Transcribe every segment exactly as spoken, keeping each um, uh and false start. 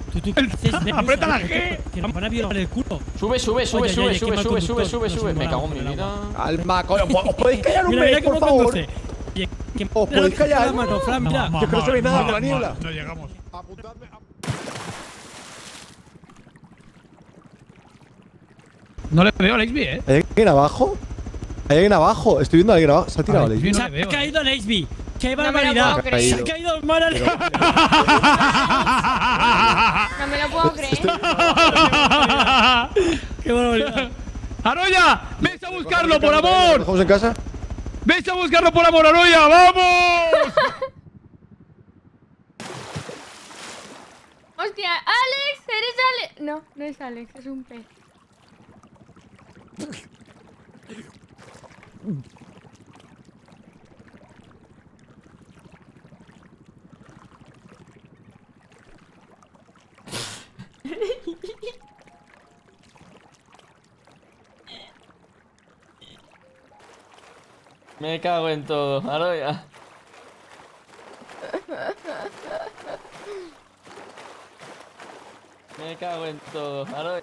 ¿Tú, tú, qué haces? ¡Aprieta la G! Que van a violar el culo. Sube, sube, sube, Oye, sube, oye, sube, qué mal sube, sube, conductor. sube, No, sube. sí, Me cago en por mi el vida. Calma, coño. ¿Os podéis callar un Mira, mira mes, por cómo favor? conduce. Oye, que ¿Os podéis callar? la mano, Fran, mira. No, Yo que no se ve nada con la no, niebla. No llegamos. Apuntadme. No le veo a Lexby, eh. ¿Hay alguien abajo? ¿Hay alguien abajo? Estoy viendo a alguien abajo. Se ha tirado Ay, Lexby. no Se le ha veo, caído Lexby. ¡Qué No me lo barbaridad! puedo creer. Se ha caído Mara. No me lo puedo creer. ¡Qué barbaridad! ¡Aroya! ¡Ves a buscarlo, por ¿Lo amor! dejamos en casa? ¡Ves a buscarlo, por amor, Aroya! ¡Vamos! Hostia, Alex, eres Alex. No, no es Alex, es un pez. Me cago en todo, Aroya. Me cago en todo, Aroya.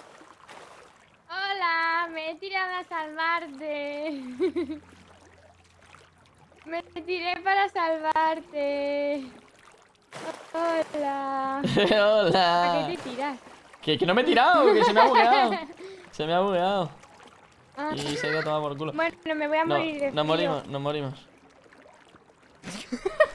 Hola, me he tirado a salvarte. Me tiré para salvarte. Hola. ¿A Hola. qué te tiras? Que, que no me he tirado, que se me ha bugueado. Se me ha bugueado. Ah. Y se ha ido a tomar por culo. Bueno, me voy a No, morir de nos frío. morimos, nos morimos.